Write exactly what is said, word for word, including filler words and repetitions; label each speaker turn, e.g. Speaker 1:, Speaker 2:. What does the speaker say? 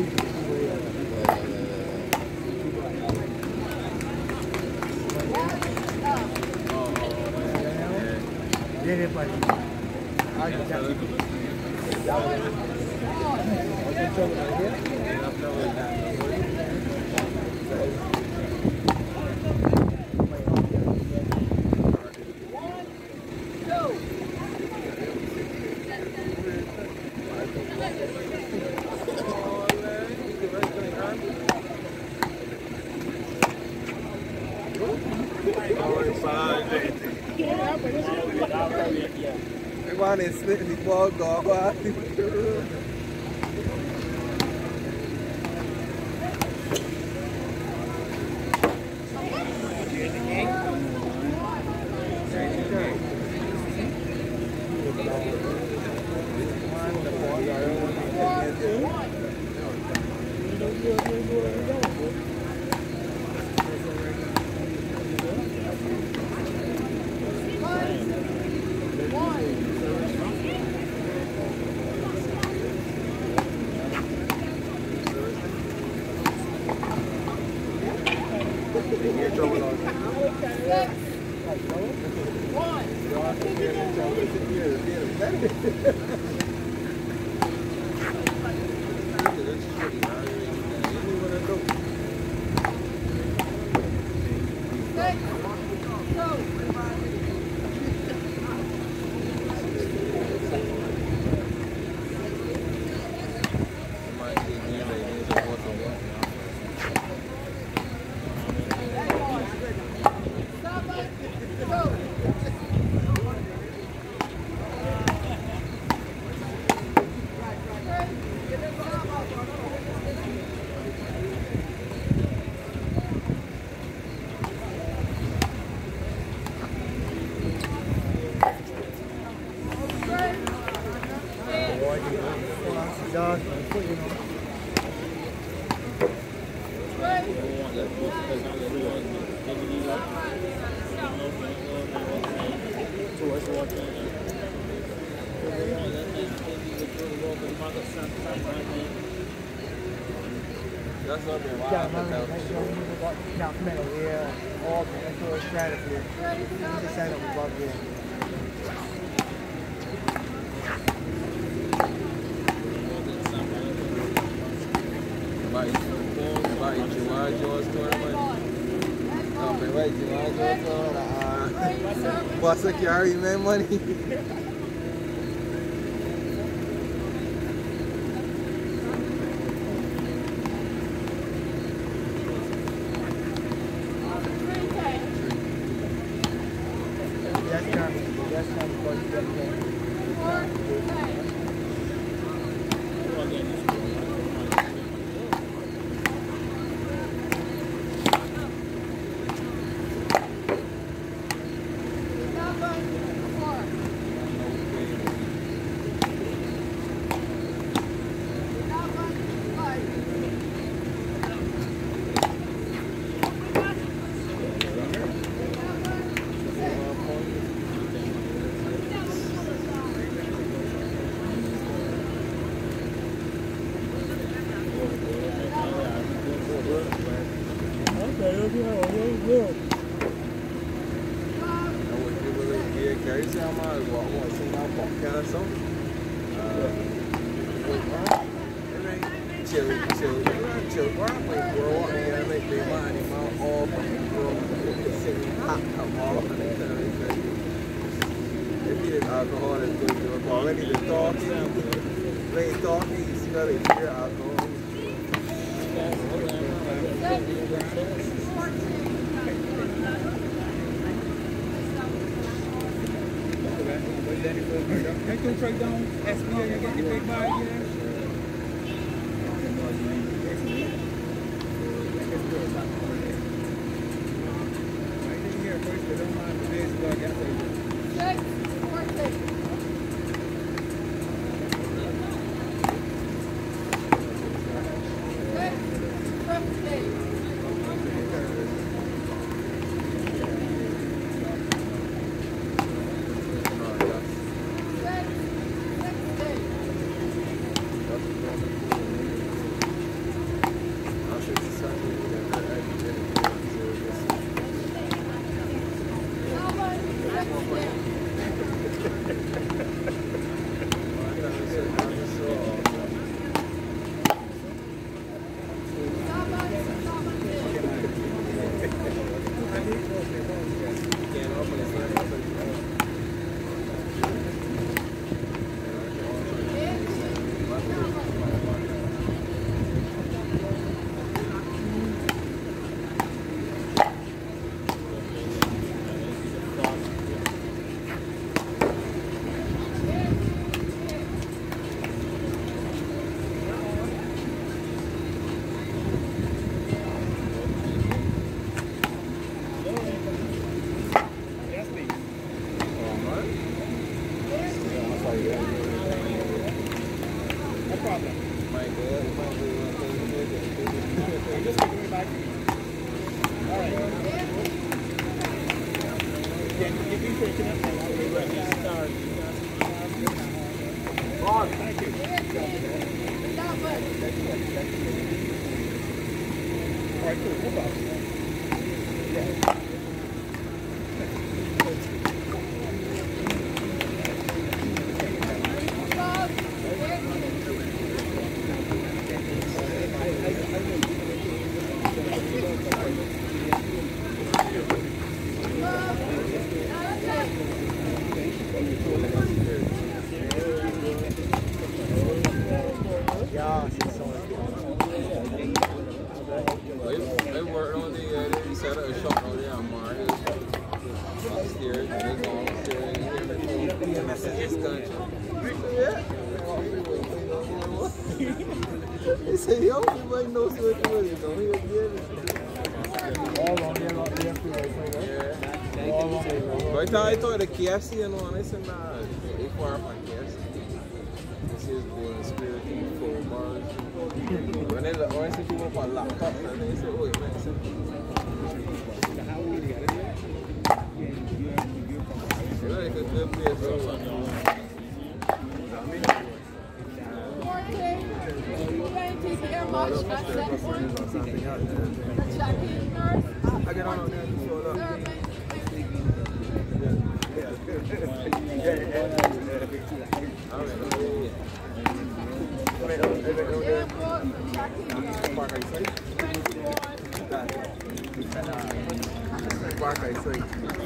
Speaker 1: Slightly ball golf. What's the carry, man? Money.
Speaker 2: problem.
Speaker 1: My God, my God.
Speaker 2: I'm just taking it back. All right. Can you be taking up now? Let me start. On. Thank you. All right, cool. Move on. Yeah.
Speaker 1: They worked on the, uh, they set up a shop over there on Mars. Upstairs, and they go upstairs, and they're this country. Yeah. They say, yo, everybody knows what it is, though. He was good.
Speaker 2: All on there, all there,
Speaker 1: yeah. But I thought the K F C and all, they said, nah, they far from K F C. This is going spirit in four bars. When they look, when I see people up on laptops, and they say, oh, man, it's like a good place. I get on out there and show it up. Park I say.